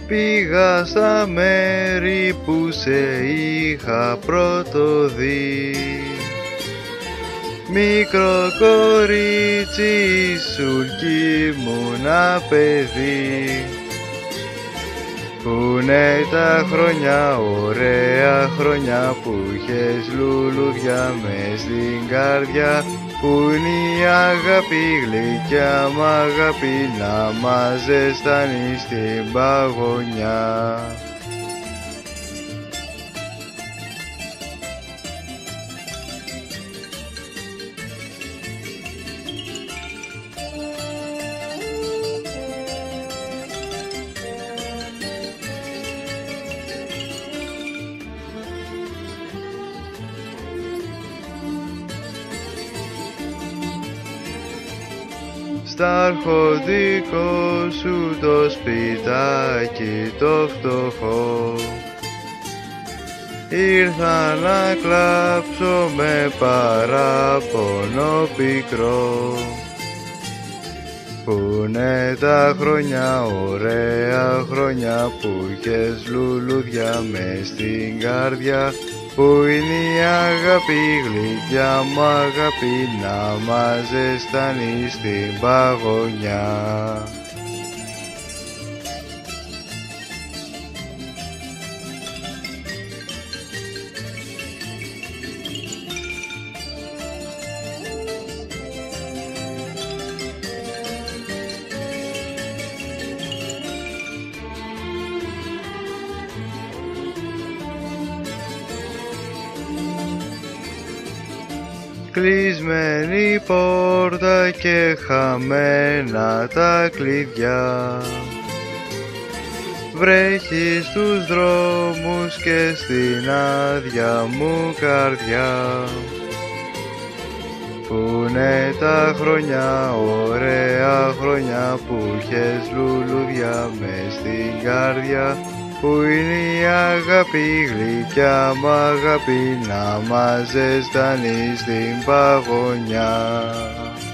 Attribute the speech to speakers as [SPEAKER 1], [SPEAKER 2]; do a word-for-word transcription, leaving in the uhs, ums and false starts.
[SPEAKER 1] Πήγα στα μέρη που σε είχα πρώτο δει. Μικρό κορίτσι ήσουν κι ήμουνα παιδί. Πουνε τα χρόνια, ωραία χρόνια που είχες λουλούδια μες στην καρδιά. Πού είναι η αγάπη γλυκιά μ' αγάπη να μας ζεστάνει στην παγωνιά. Στα αρχοντικό σου το σπιτάκι το φτωχό ήρθα να κλάψω με παράπονο πικρό. Πουνε τα χρόνια, ωραία χρόνια που είχες λουλούδια μες στην καρδιά. Πού είναι η αγάπη γλυκιά μου αγάπη να μας ζεστάνει στην παγωνιά. Κλεισμένη πόρτα και χαμένα τα κλειδιά. Βρέχει στους δρόμους και στην άδεια μου καρδιά. Πουνε τα χρόνια, ωραία χρόνια που είχες λουλούδια μες στην καρδιά. Πού είναι η αγάπη γλυκιά μ' αγάπη να μας ζεστάνει στην παγωνιά.